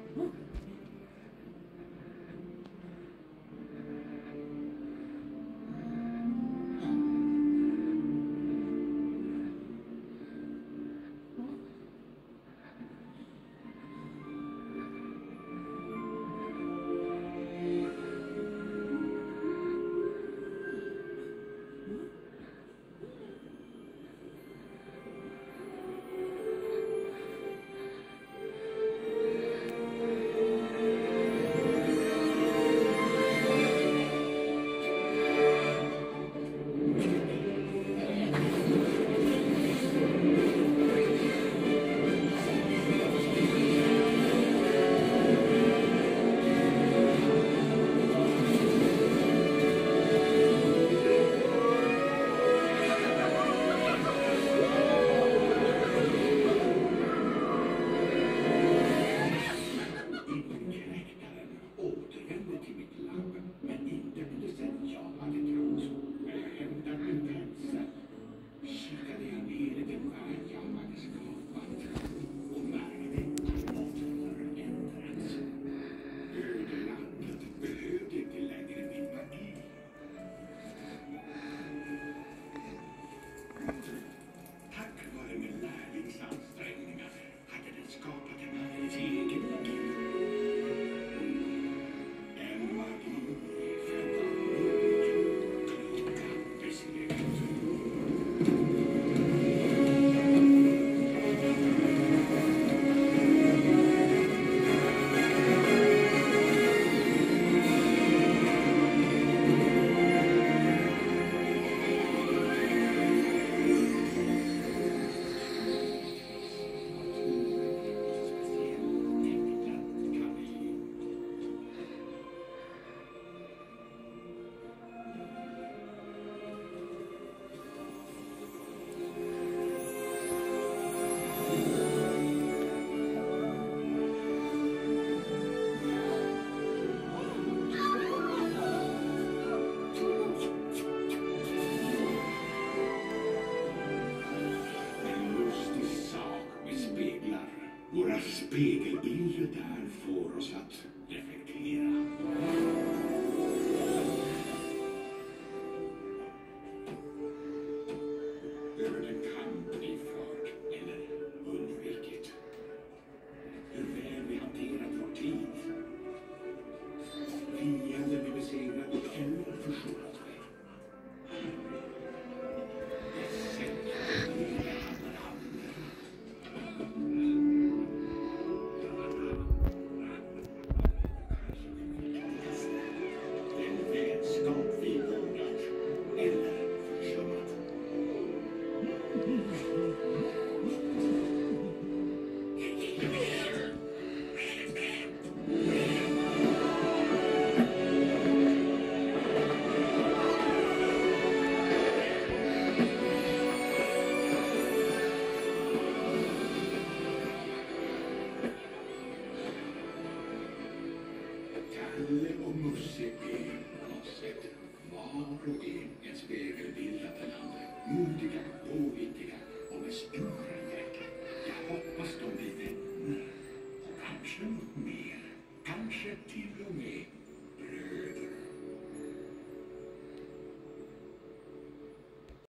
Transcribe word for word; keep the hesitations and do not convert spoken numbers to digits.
Spegelbilder där får oss att reflektera. Över den kamp vi fört eller undvikit. Hur väl vi hanterat vår tid. Fienden vi besegrat eller försonat med. Det sätt vi behandlar andra. Kalle och Musse är på något sätt var och en en spegelbild av den andra. Modiga, påhittiga och med stora hjärtan. Jag hoppas de blir vänner. Och kanske något mer. Kanske till